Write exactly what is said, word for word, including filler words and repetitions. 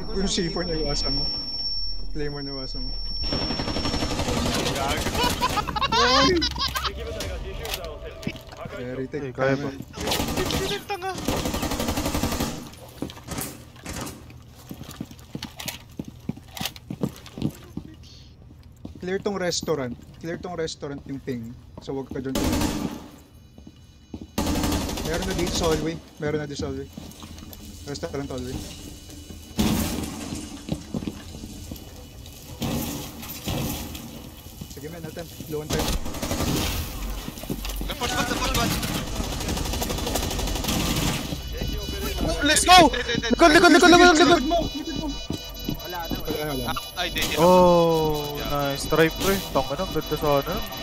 Yung C four na iwasan mo. Claymore na iwasan mo. Very take. Kaya ba? Tanga. Clear tong restaurant. Clear tong restaurant yung ping. So wag ka dyan. Meron na dito sa hallway. Meron na dito sa hallway. Restaurant hallway. Sige man, natin. Low on time. Napos ba? Napos ba? Let's go! Likod, likod, likod, likod, likod mo! Wala na, wala na. Ay, hindi. Oh, nice try pre. Tanga na, ganda sana.